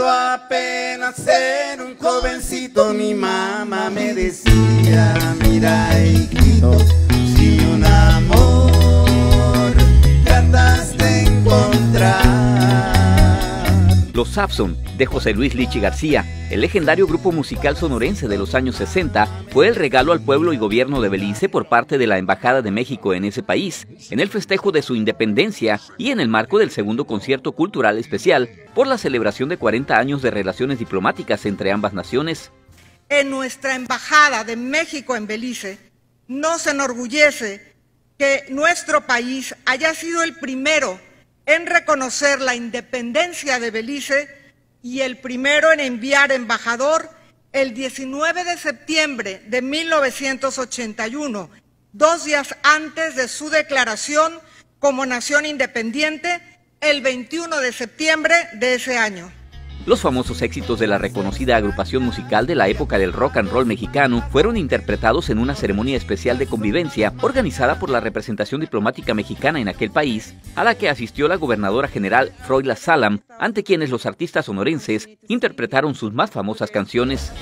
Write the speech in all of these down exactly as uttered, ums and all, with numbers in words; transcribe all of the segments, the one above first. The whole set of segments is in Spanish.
Cuando apenas era un jovencito, mi mamá me decía: mira, hijito, si un amor tratas de encontrar. Los Sapson, de José Luis Lichi García, el legendario grupo musical sonorense de los años sesenta, fue el regalo al pueblo y gobierno de Belice por parte de la Embajada de México en ese país, en el festejo de su independencia y en el marco del segundo concierto cultural especial por la celebración de cuarenta años de relaciones diplomáticas entre ambas naciones. En nuestra Embajada de México en Belice nos enorgullece que nuestro país haya sido el primero en reconocer la independencia de Belice y el primero en enviar embajador el diecinueve de septiembre de mil novecientos ochenta y uno, dos días antes de su declaración como nación independiente, el veintiuno de septiembre de ese año. Los famosos éxitos de la reconocida agrupación musical de la época del rock and roll mexicano fueron interpretados en una ceremonia especial de convivencia organizada por la representación diplomática mexicana en aquel país, a la que asistió la gobernadora general Froila Salam, ante quienes los artistas sonorenses interpretaron sus más famosas canciones.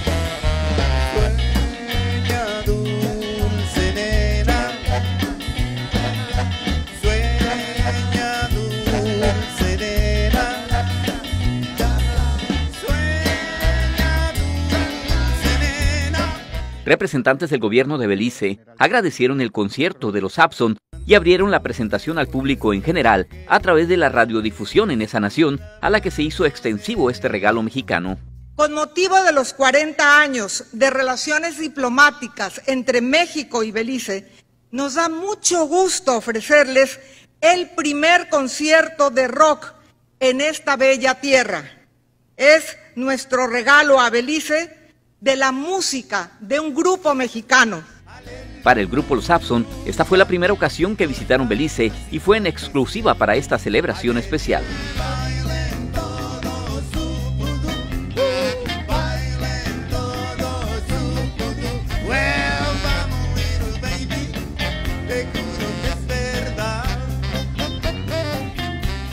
Representantes del gobierno de Belice agradecieron el concierto de los Sapson y abrieron la presentación al público en general a través de la radiodifusión en esa nación, a la que se hizo extensivo este regalo mexicano. Con motivo de los cuarenta años de relaciones diplomáticas entre México y Belice, nos da mucho gusto ofrecerles el primer concierto de rock en esta bella tierra. Es nuestro regalo a Belice de la música de un grupo mexicano. Para el grupo Los Sapson, esta fue la primera ocasión que visitaron Belice y fue en exclusiva para esta celebración especial.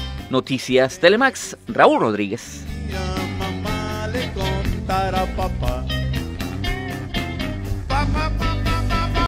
Noticias Telemax, Raúl Rodríguez. Para papá.